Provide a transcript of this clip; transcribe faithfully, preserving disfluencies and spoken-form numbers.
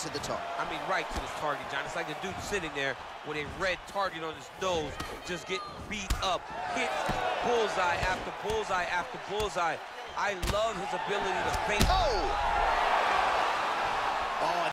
to the top. I mean, right to the target, John. It's like a dude sitting there with a red target on his nose, just getting beat up, hit bullseye after bullseye after bullseye. I love his ability to feint. Oh! Oh.